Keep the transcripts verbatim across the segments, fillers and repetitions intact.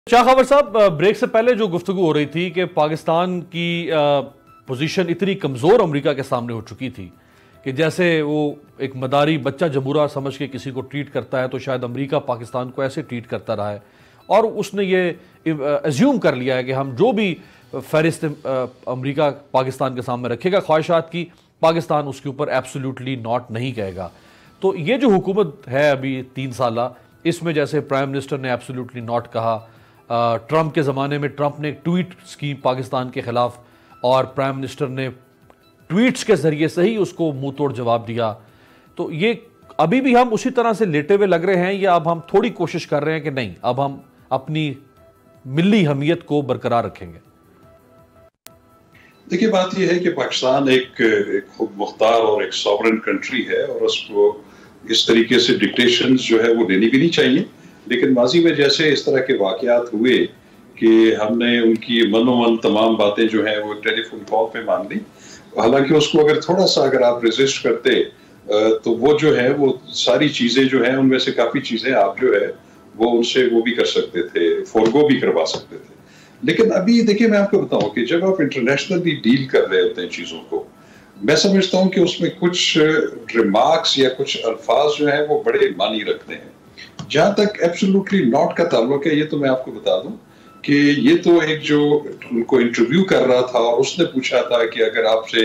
शाह खबर साहब, ब्रेक से पहले जो गुफ्तगू हो रही थी कि पाकिस्तान की पोजीशन इतनी कमज़ोर अमेरिका के सामने हो चुकी थी कि जैसे वो एक मदारी बच्चा जबूरा समझ के किसी को ट्रीट करता है तो शायद अमेरिका पाकिस्तान को ऐसे ट्रीट करता रहा है और उसने ये एज्यूम कर लिया है कि हम जो भी फहरिस्त अमेरिका पाकिस्तान के सामने रखेगा ख्वाहिशात की, पाकिस्तान उसके ऊपर एब्सोल्युटली नॉट नहीं कहेगा। तो ये जो हुकूमत है अभी तीन साल, इसमें जैसे प्राइम मिनिस्टर ने एब्सोल्युटली नॉट कहा, ट्रंप के ज़माने में ट्रंप ने एक ट्वीट की पाकिस्तान के ख़िलाफ़ और प्राइम मिनिस्टर ने ट्वीट्स के ज़रिए से ही उसको मुंह तोड़ जवाब दिया। तो ये अभी भी हम उसी तरह से लेटे हुए लग रहे हैं या अब हम थोड़ी कोशिश कर रहे हैं कि नहीं, अब हम अपनी मिली हमीयत को बरकरार रखेंगे? देखिए, बात यह है कि पाकिस्तान एक, एक खुद मुख्तार और एक सॉवरेन कंट्री है और उसको इस तरीके से डिक्टेशंस जो है वो लेनी भी नहीं चाहिए। लेकिन माजी में जैसे इस तरह के वाकयात हुए कि हमने उनकी मनोमन तमाम बातें जो है वो टेलीफोन कॉल पे मान ली, हालांकि उसको अगर थोड़ा सा अगर आप रेजिस्ट करते तो वो जो है वो सारी चीजें जो है उनमें से काफी चीजें आप जो है वो उनसे वो भी कर सकते थे, फोरगो भी करवा सकते थे। लेकिन अभी देखिए, मैं आपको बताऊं कि जब आप इंटरनेशनली डील कर रहे होते हैं चीजों को, मैं समझता हूं कि उसमें कुछ रिमार्क्स या कुछ अल्फाज जो है वो बड़े मानी रखते हैं। जहां तक एब्सोल्युटली नॉट का ताल्लुक है, ये तो मैं आपको बता दूं कि ये तो एक जो उनको इंटरव्यू कर रहा था और उसने पूछा था कि अगर आपसे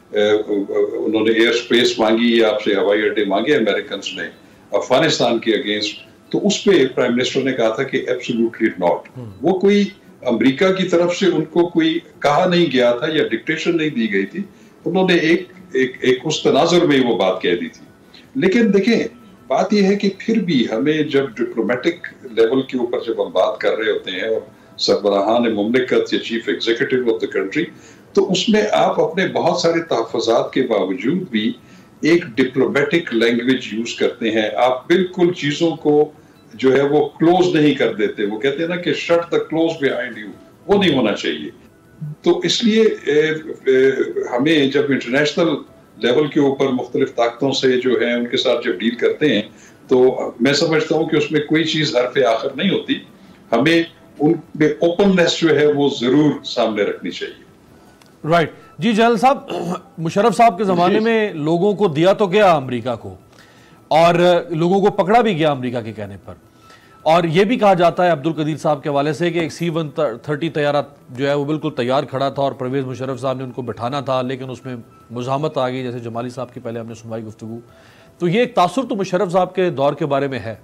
उन्होंने एयर स्पेस मांगी या आपसे हवाई अड्डे मांगे अमेरिकन ने अफगानिस्तान के अगेंस्ट, तो उस पर प्राइम मिनिस्टर ने कहा था कि एब्सोल्युटली नॉट। वो कोई अमेरिका की तरफ से उनको कोई कहा नहीं गया था या डिक्टेशन नहीं दी गई थी, उन्होंने एक एक, एक उस तनाजुर में वो बात कह दी थी। लेकिन देखें, बात यह है कि फिर भी हमें जब डिप्लोमेटिक लेवल के ऊपर जब हम बात कर रहे होते हैं और सरबराहान मुमलिकत या chief executive of the country, तो उसमें आप अपने बहुत सारे तहफ़्फ़ुज़ात के बावजूद भी एक डिप्लोमेटिक लैंग्वेज यूज करते हैं। आप बिल्कुल चीजों को जो है वो क्लोज नहीं कर देते। वो कहते हैं ना कि shut the close behind you, वो नहीं होना चाहिए। तो इसलिए ए, ए, हमें जब इंटरनेशनल लेवल के ऊपर मुख्तलिफ ताकतों से जो है उनके साथ जब डील करते हैं, तो मैं समझता हूं कि उसमें कोई चीज हरफ आखिर नहीं होती। हमें उनमें ओपननेस जो है वो जरूर सामने रखनी चाहिए। Right right. जी जनरल साहब, मुशर्रफ साहब के जमाने में लोगों को दिया तो गया अमेरिका को और लोगों को पकड़ा भी गया अमेरिका के कहने पर, और यह भी कहा जाता है अब्दुल कदीर साहब के हवाले से कि एक सी वन थर्टी तैयारा जो है वो बिल्कुल तैयार खड़ा था और परवेज मुशर्रफ साहब ने उनको बिठाना था, लेकिन उसमें मुज़ाहमत आ गई, जैसे जमाली साहब की पहले हमने सुनवाई गुफ्तगू। तो ये एक तासुर तो मुशर्रफ साहब के दौर के बारे में है।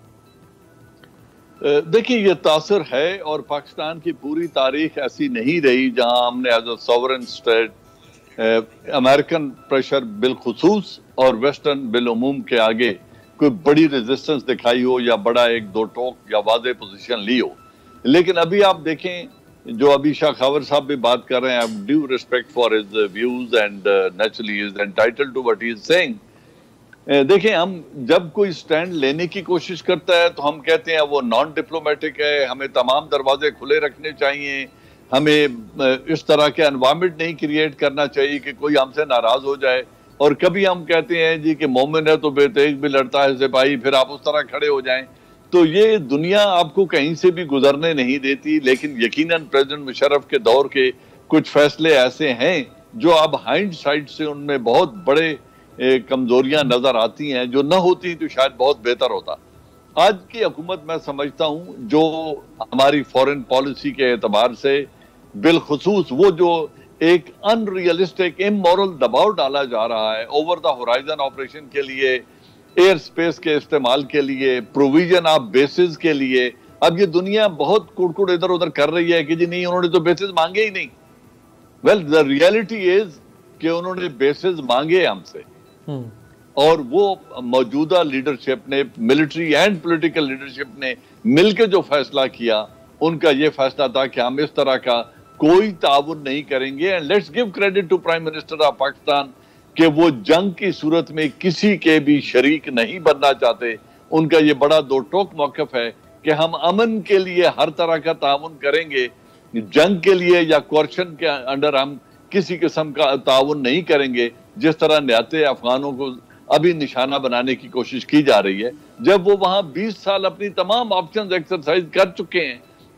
देखिए, ये तासुर है और पाकिस्तान की पूरी तारीख ऐसी नहीं रही जहां हमने as a sovereign state American pressure बिलखुसूस और वेस्टर्न बिलउमूम के आगे कोई बड़ी रेजिस्टेंस दिखाई हो या बड़ा एक दो टोक या वाज़े पोजीशन ली हो। लेकिन अभी आप देखें, जो अभी शाह खबर साहब भी बात कर रहे हैं, I due respect for his views and naturally is entitled to what he is saying. देखें, हम जब कोई स्टैंड लेने की कोशिश करता है तो हम कहते हैं वो नॉन डिप्लोमेटिक है, हमें तमाम दरवाजे खुले रखने चाहिए, हमें इस तरह के एनवायरनमेंट नहीं क्रिएट करना चाहिए कि कोई हमसे नाराज हो जाए। और कभी हम कहते हैं जी कि मोमिन है तो बेतेग भी लड़ता है सिपाही, फिर आप उस तरह खड़े हो जाएं। तो ये दुनिया आपको कहीं से भी गुजरने नहीं देती। लेकिन यकीनन प्रेसिडेंट मुशर्रफ के दौर के कुछ फैसले ऐसे हैं जो अब हाइंड साइड से उनमें बहुत बड़े कमजोरियां नजर आती हैं, जो न होती तो शायद बहुत बेहतर होता। आज की हुकूमत मैं समझता हूं जो हमारी फॉरेन पॉलिसी के एतबार से बिलखुसूस वो जो एक अनरियलिस्टिक इमोरल दबाव डाला जा रहा है ओवर द होराइजन ऑपरेशन के लिए, एयर स्पेस के इस्तेमाल के लिए, प्रोविजन ऑफ बेसिस के लिए, अब ये दुनिया बहुत कुड़कुड़ इधर उधर कर रही है कि जी नहीं उन्होंने तो बेसिस मांगे ही नहीं। वेल, द रियलिटी इज कि उन्होंने बेसिस मांगे हमसे और वो मौजूदा लीडरशिप ने, मिलिट्री एंड पॉलिटिकल लीडरशिप ने मिलकर जो फैसला किया, उनका ये फैसला था कि हम इस तरह का कोई ताउन नहीं करेंगे। And let's give credit to prime minister of Pakistan कि वो जंग की सूरत में किसी के भी शरीक नहीं बनना चाहते। उनका ये बड़ा दो टोक मौकफ है कि हम अमन के लिए हर तरह का ताउन करेंगे, जंग के लिए या कोर्शन के अंडर हम किसी किस्म का ताउन नहीं करेंगे। जिस तरह न्याते अफगानों को अभी निशाना बनाने की कोशिश की जा रही है, जब वो वहां बीस साल अपनी तमाम ऑप्शंस एक्सरसाइज कर चुके हैं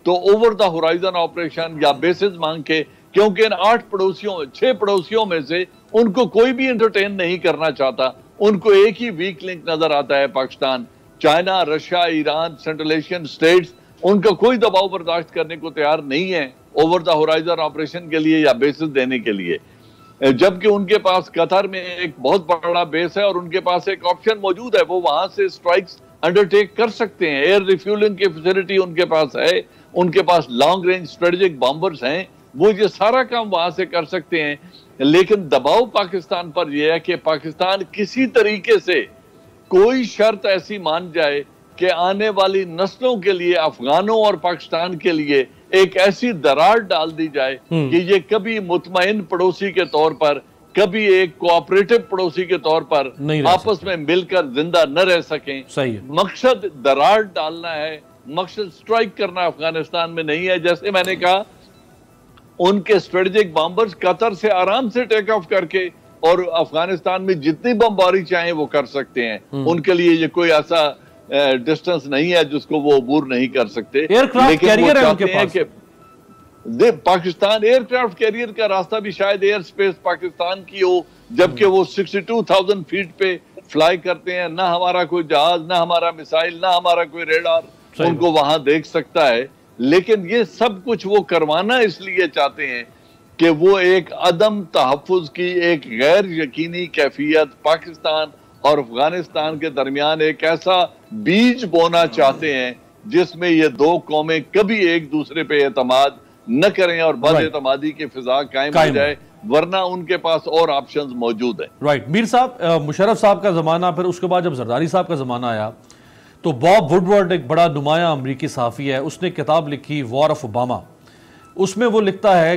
तो ओवर द होराइजन ऑपरेशन या बेसिस मांग के, क्योंकि इन आठ पड़ोसियों छह पड़ोसियों में से उनको कोई भी एंटरटेन नहीं करना चाहता। उनको एक ही वीक लिंक नजर आता है Pakistan. China, Russia, Iran, central Asian states उनका कोई दबाव बर्दाश्त करने को तैयार नहीं है ओवर द होराइजन ऑपरेशन के लिए या बेसिस देने के लिए, जबकि उनके पास कतर में एक बहुत बड़ा बेस है और उनके पास एक ऑप्शन मौजूद है, वो वहां से स्ट्राइक्स अंडरटेक कर सकते हैं। एयर रिफ्यूलिंग की फैसिलिटी उनके पास है, उनके पास लॉन्ग रेंज स्ट्रेटेजिक बॉम्बर्स हैं, वो ये सारा काम वहां से कर सकते हैं। लेकिन दबाव पाकिस्तान पर यह है कि पाकिस्तान किसी तरीके से कोई शर्त ऐसी मान जाए कि आने वाली नस्लों के लिए, अफगानों और पाकिस्तान के लिए एक ऐसी दरार डाल दी जाए कि ये कभी मुतमईन पड़ोसी के तौर पर, कभी एक कोऑपरेटिव पड़ोसी के तौर पर आपस में मिलकर जिंदा न रह सकें। सही है। मकसद दरार डालना है, मकसद स्ट्राइक करना अफगानिस्तान में नहीं है। जैसे मैंने कहा, उनके स्ट्रेटेजिक बॉम्बर्स कतर से आराम से टेक ऑफ करके और अफगानिस्तान में जितनी बमबारी चाहें वो कर सकते हैं। उनके लिए ये कोई ऐसा डिस्टेंस नहीं है जिसको वो अबूर नहीं कर सकते। एयरक्राफ्ट कैरियर है उनके पास। कि पाकिस्तान एयरक्राफ्ट कैरियर का रास्ता भी शायद एयर स्पेस पाकिस्तान की हो, जबकि वो बासठ हज़ार फीट पे फ्लाई करते हैं। ना हमारा कोई जहाज, ना हमारा मिसाइल, ना हमारा कोई रेडार उनको वहां देख सकता है। लेकिन ये सब कुछ वो करवाना इसलिए चाहते हैं कि वो एक अदम तहफ़्फ़ुज़ की एक गैर यकीनी कैफियत पाकिस्तान और अफगानिस्तान के दरमियान एक ऐसा बीज बोना चाहते हैं जिसमें ये दो कौमें कभी एक दूसरे पे एतमाद न करें और बद-एतमादी की फिजा कायम हो जाए, वरना उनके पास और ऑप्शंस मौजूद हैं। राइट। मीर साहब, मुशर्रफ साहब का जमाना, फिर उसके बाद जब जरदारी साहब का जमाना आया तो बॉब वुडवर्ड एक बड़ा नुमाया अमरीकी सहाफ़ी है, उसने किताब लिखी वॉर ऑफ ओबामा। उसमें वो लिखता है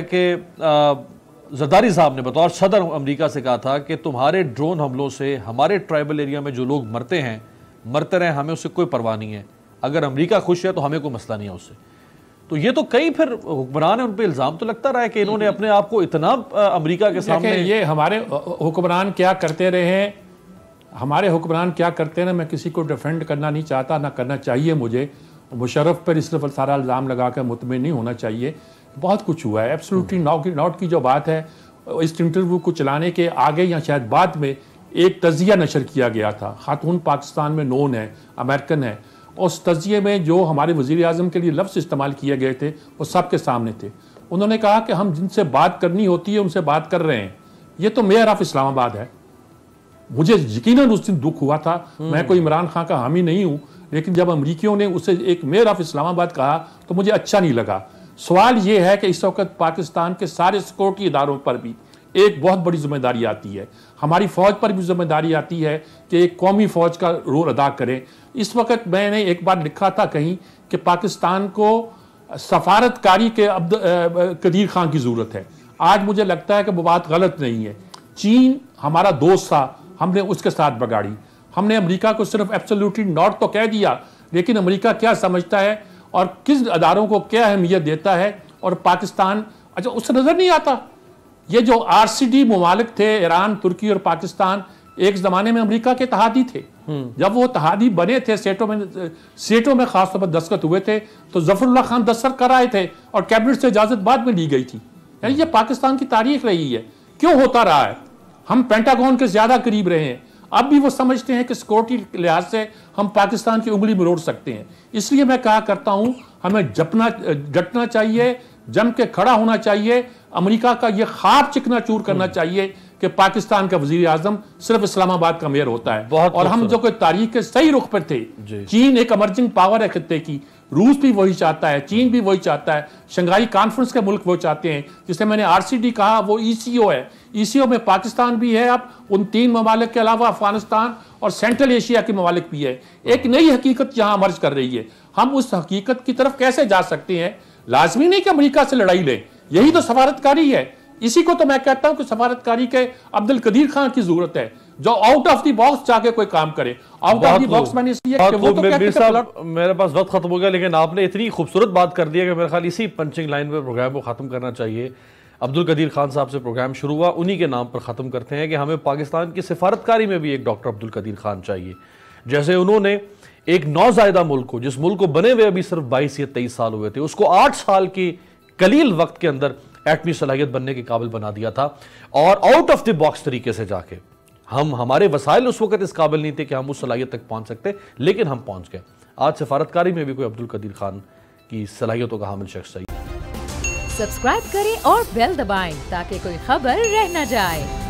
कि जरदारी साहब ने बतौर सदर अमेरिका से कहा था कि तुम्हारे ड्रोन हमलों से हमारे ट्राइबल एरिया में जो लोग मरते हैं मरते रहे, हमें उससे कोई परवाह नहीं है। अगर अमेरिका खुश है तो हमें कोई मसला नहीं है उससे। तो ये तो कई फिर हुक्मरान है, उन पर इल्ज़ाम तो लगता रहा है कि इन्होंने अपने आप को इतना अमेरिका के सामने, ये हमारे हुक्मरान क्या करते रहे हैं, हमारे हुक्मरान क्या करते हैं ना, मैं किसी को डिफेंड करना नहीं चाहता, ना करना चाहिए मुझे। मुशर्रफ पर इस तरफ सारा इल्ज़ाम लगा कर मुतमिन नहीं होना चाहिए। बहुत कुछ हुआ है। एब्सोल्युटली नॉट नॉट की जो बात है, इस इंटरव्यू को चलाने के आगे या शायद बाद में एक तजिया नशर किया गया था। खातून पाकिस्तान में नोन है, अमेरिकन है, और उस तजिए में जो हमारे वज़ीर आज़म के लिए लफ्ज़ इस्तेमाल किए गए थे वो सबके सामने थे। उन्होंने कहा कि हम जिनसे बात करनी होती है उनसे बात कर रहे हैं। ये तो मेयर ऑफ इस्लामाबाद है। मुझे यकीनन उस दिन दुख हुआ था। मैं कोई इमरान खान का हामी नहीं हूँ, लेकिन जब अमरीकियों ने उसे एक मेयर ऑफ इस्लामाबाद कहा तो मुझे अच्छा नहीं लगा। सवाल ये है कि इस वक्त पाकिस्तान के सारे सिक्योरिटी इदारों पर भी एक बहुत बड़ी जिम्मेदारी आती है। हमारी फ़ौज पर भी जिम्मेदारी आती है कि एक कौमी फ़ौज का रोल अदा करें। इस वक्त मैंने एक बार लिखा था कहीं कि पाकिस्तान को सफारतकारी के अब्द कदीर खान की ज़रूरत है। आज मुझे लगता है कि वो बात गलत नहीं है। चीन हमारा दोस्त था, हमने उसके साथ बगाड़ी। हमने अमेरिका को सिर्फ एब्सोल्युटली नॉट तो कह दिया, लेकिन अमेरिका क्या समझता है और किस अदारों को क्या अहमियत देता है, और पाकिस्तान अच्छा उससे नज़र नहीं आता। ये जो आर सी डी ममालिक थे, ईरान, तुर्की और पाकिस्तान, एक ज़माने में अमेरिका के तहादी थे। जब वो तहादी बने थे, सेटों में सेटों में खासतौर पर दस्तखत हुए थे, तो जफरुल्लाह खान दस्तखत कराए थे और कैबिनेट से इजाज़त बाद में ली गई थी। यानी ये पाकिस्तान की तारीख रही है। क्यों होता रहा है? हम पेंटागन के ज़्यादा करीब रहे हैं। अब भी वो समझते हैं कि सिक्योरिटी लिहाज से हम पाकिस्तान की उंगली मरोड़ सकते हैं। इसलिए मैं कहा करता हूं, हमें जपना डटना चाहिए, जम के खड़ा होना चाहिए। अमेरिका का ये ख्वाब चिकना चूर करना चाहिए कि पाकिस्तान का वजीर आजम सिर्फ इस्लामाबाद का मेयर होता है। और हम जो कोई तारीख के सही रुख पर थे। चीन एक इमर्जिंग पावर है खित्ते की, रूस भी वही चाहता है, चीन भी वही चाहता है, शंघाई कॉन्फ्रेंस के मुल्क वो चाहते हैं। जिसे मैंने आर सी डी कहा, वो ई सी ओ है। ई सी ओ में पाकिस्तान भी है, अब उन तीन ममालिक के अलावा अफगानिस्तान और सेंट्रल एशिया के ममालिक भी है। एक नई हकीकत यहाँ मर्ज कर रही है। हम उस हकीकत की तरफ कैसे जा सकते हैं? लाजमी नहीं कि अमेरिका से लड़ाई लें, यही तो सफारतकारी है। इसी को तो मैं कहता हूं कि सफारतकारी के अब्दुल कदीर खान की जरूरत है, जो आउट ऑफ द बॉक्स जाके कोई काम करे। आउट ऑफ द बॉक्स मैंने इसलिए कि वो तो कहते साहब, मेरे पास वक्त खत्म हो गया, लेकिन आपने इतनी खूबसूरत बात कर दी है कि मेरे ख्याल इसी पंचिंग लाइन पर प्रोग्राम को खत्म करना चाहिए। अब्दुल कदीर खान साहब से प्रोग्राम शुरू हुआ, उन्हीं के नाम पर ख़त्म करते हैं कि हमें पाकिस्तान की सिफारतकारी में भी एक डॉक्टर अब्दुल कदीर खान चाहिए। जैसे उन्होंने एक नौजायदा मुल्क को, जिस मुल्क को बने हुए अभी सिर्फ बाईस या तेईस साल हुए थे, उसको आठ साल की कलील वक्त के अंदर एटमी सलाहियत बनने के काबिल बना दिया था। और आउट ऑफ द बॉक्स तरीके से जाके हम, हमारे वसाइल उस वक्त इस काबिल नहीं थे कि हम उस सलाहियत तक पहुंच सकते, लेकिन हम पहुंच गए। आज सफारतकारी में भी कोई अब्दुल कदीर खान की सलाहियतों का हामिल शख्स चाहिए। सब्सक्राइब करें और बेल दबाएं ताकि कोई खबर रह न जाए।